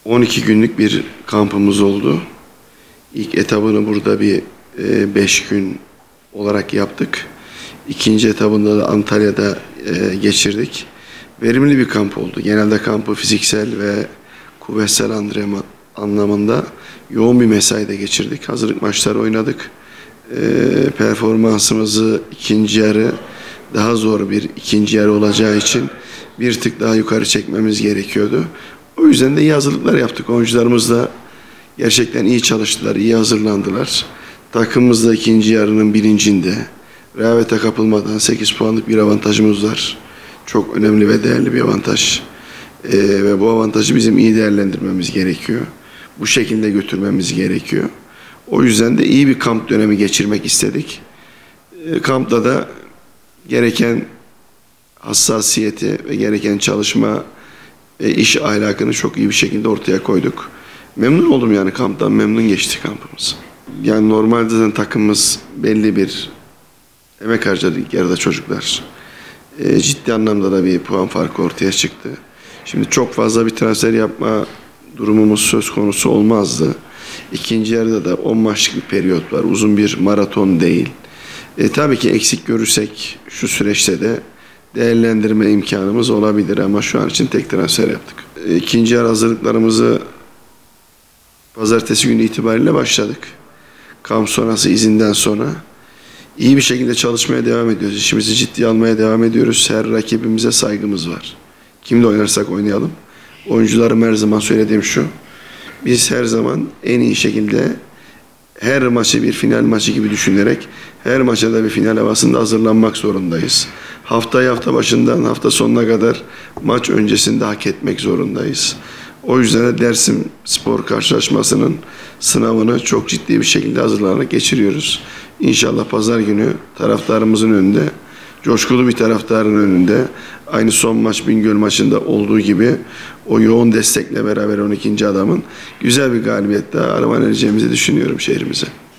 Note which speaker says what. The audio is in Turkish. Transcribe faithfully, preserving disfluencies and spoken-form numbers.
Speaker 1: on iki günlük bir kampımız oldu. İlk etabını burada bir beş gün olarak yaptık. İkinci etabında da Antalya'da e, geçirdik. Verimli bir kamp oldu. Genelde kampı fiziksel ve kuvvetsel antrenman anlamında yoğun bir mesaide geçirdik. Hazırlık maçları oynadık. E, performansımızı ikinci yarı daha zor bir ikinci yarı olacağı için bir tık daha yukarı çekmemiz gerekiyordu. O yüzden de iyi hazırlıklar yaptık. Oyuncularımız da gerçekten iyi çalıştılar, iyi hazırlandılar. Takımımız da ikinci yarının bilincinde. Rehavete kapılmadan sekiz puanlık bir avantajımız var. Çok önemli ve değerli bir avantaj. Ee, ve bu avantajı bizim iyi değerlendirmemiz gerekiyor. Bu şekilde götürmemiz gerekiyor. O yüzden de iyi bir kamp dönemi geçirmek istedik. Ee, kampta da gereken hassasiyeti ve gereken çalışma ve iş ahlakını çok iyi bir şekilde ortaya koyduk. Memnun oldum yani kamptan, memnun geçti kampımız. Yani normalde zaten takımımız belli bir emek harcadı ilk yarıda çocuklar. E, ciddi anlamda da bir puan farkı ortaya çıktı. Şimdi çok fazla bir transfer yapma durumumuz söz konusu olmazdı. İkinci yarıda da on maçlık bir periyot var. Uzun bir maraton değil. E, tabii ki eksik görürsek şu süreçte de değerlendirme imkanımız olabilir ama şu an için tek transfer yaptık. E, ikinci yarı hazırlıklarımızı pazartesi günü itibariyle başladık. Kamp sonrası izinden sonra iyi bir şekilde çalışmaya devam ediyoruz. İşimizi ciddiye almaya devam ediyoruz. Her rakibimize saygımız var. Kimle oynarsak oynayalım. Oyuncularım her zaman söylediğim şu. Biz her zaman en iyi şekilde her maçı bir final maçı gibi düşünerek her maça da bir final havasında hazırlanmak zorundayız. Haftayı hafta başından hafta sonuna kadar maç öncesinde hak etmek zorundayız. O yüzden de Dersim Spor karşılaşmasının sınavını çok ciddi bir şekilde hazırlanarak geçiriyoruz. İnşallah pazar günü taraftarımızın önünde, coşkulu bir taraftarın önünde, aynı son maç Bingöl maçında olduğu gibi o yoğun destekle beraber on ikinci adamın güzel bir galibiyette armağan edeceğimizi düşünüyorum şehrimize.